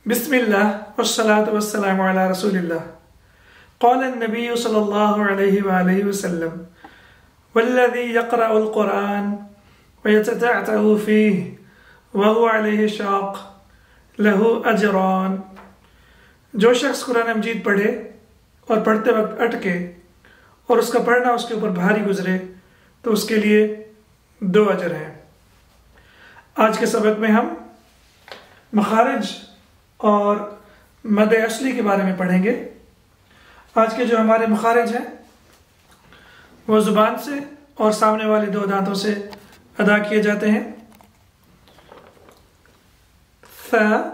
بسم الله والصلاة والسلام على رسول الله. قال النبي صلى الله عليه وآله وسلم: والذي يقرأ القرآن ويتتعتع فيه وهو عليه شاق له أجران. جو شخص قرآن مجید پڑھے اور پڑھتے وقت اٹکے اور اس کا پڑھنا اس کے اوپر بھاری گزرے تو اس کے لیے 2 اجر ہیں. آج کے سبق میں ہم مخارج اور مد اصلی کے بارے میں پڑھیں گے. آج کے جو ہمارے مخارج ہیں وہ زبان سے اور سامنے والے 2 دانتوں سے ادا کیے جاتے ہیں. ث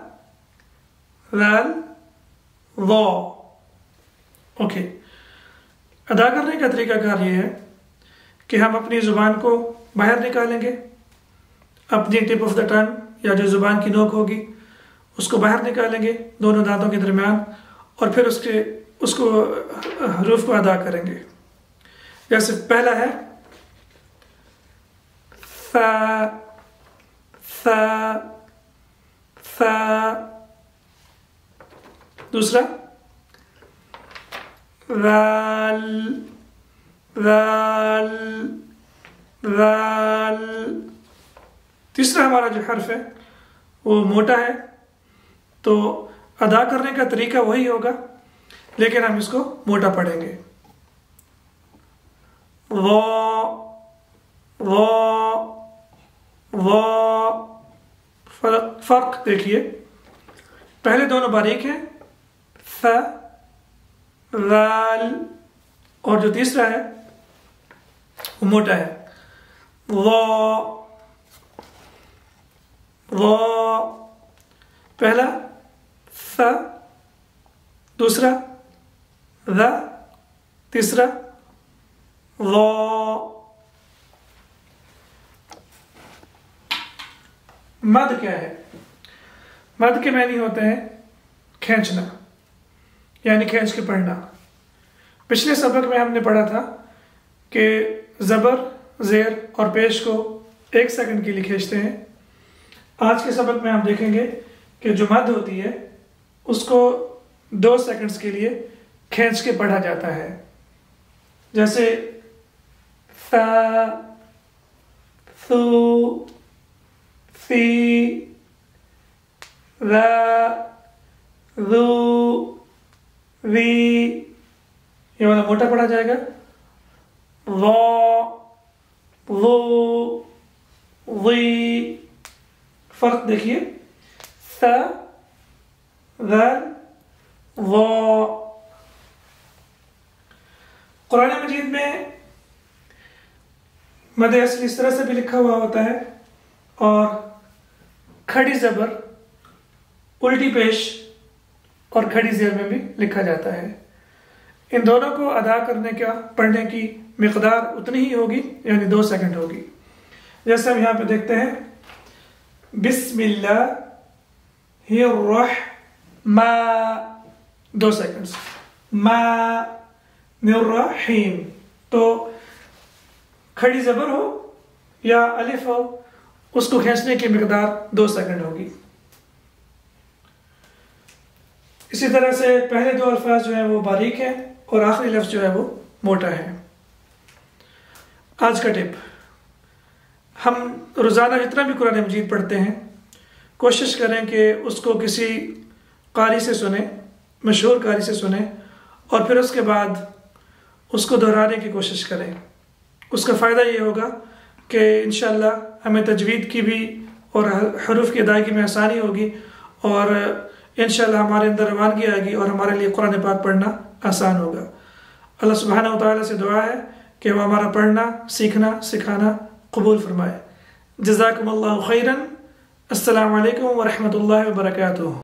ذال ظا. اوکے، ادا کرنے کا طریقہ کار یہ ہے کہ ہم اپنی زبان کو باہر نکالیں گے، اپنی ٹپ آف دا ٹنگ یا جو زبان کی نوک ہوگی اس کو باہر نکالیں گے دونوں دانتوں کے درمیان، اور پھر اس کو حروف کو ادا کریں گے. جیسے پہلا ہے ثا ثا ثا، دوسرا ذال ذال ذال. تیسرا ہمارا جو حرف ہے وہ موٹا ہے تو ادا کرنے کا طریقہ وہی ہوگا لیکن ہم اس کو موٹا پڑھیں گے. فرق دیکھیے، پہلے دونوں باریک ہیں ث ذال، اور جو تیسرا ہے وہ موٹا ہے پہلا ث، دوسرا ذ، تیسرا ظا. مد کیا ہے؟ مد کے معنی ہوتے ہیں کھینچنا، یعنی کھینچ کے پڑھنا. پچھلے سبق میں ہم نے پڑھا تھا کہ زبر، زیر اور پیش کو 1 سیکنڈ کے لیے کھینچتے ہیں. آج کے سبق میں ہم دیکھیں گے کہ جو مد ہوتی ہے اس کو 2 سیکنڈز کے لیے کھینچ کے پڑھا جاتا ہے. جیسے ثا ثو ثی ذا ذو ذی. یہ والا موٹا پڑھا جائے گا ظا ظو ظی. فرق دیکھیے ث ذال ظا. قرآن مجید میں مد اصلی اس طرح سے بھی لکھا ہوا ہوتا ہے اور کھڑی زبر، الٹی پیش اور کھڑی زیر میں بھی لکھا جاتا ہے. ان دونوں کو ادا پڑھنے کی مقدار اتنی ہی ہوگی، یعنی 2 سیکنڈ ہوگی. جیسے ہم یہاں پہ دیکھتے ہیں بسم اللہ الرحمن، 2 سیکنڈز، الرحیم. تو کھڑی زبر ہو یا الف ہو اس کو کھینچنے کی مقدار 2 سیکنڈ ہوگی. اسی طرح سے پہلے 2 الفاظ جو ہیں وہ باریک ہیں اور آخری لفظ جو ہے وہ موٹا ہے. آج کا ٹپ، ہم روزانہ جتنا بھی قرآن مجید پڑھتے ہیں کوشش کریں کہ اس کو کسی قاری سے سنیں، مشہور قاری سے سنیں، اور پھر اس کے بعد اس کو دہرانے کی کوشش کریں. اس کا فائدہ یہ ہوگا کہ انشاءاللہ ہمیں تجوید کی بھی اور حروف کی ادائیگی میں آسانی ہوگی، اور انشاءاللہ ہمارے اندر روانگی آئے گی اور ہمارے لیے قرآن پاک پڑھنا آسان ہوگا. اللہ سبحانہ و تعالیٰ سے دعا ہے کہ وہ ہمارا پڑھنا، سیکھنا، سکھانا قبول فرمائے. جزاکم اللہ خیراً. السلام علیکم ورحمۃ اللہ وبرکاتہ.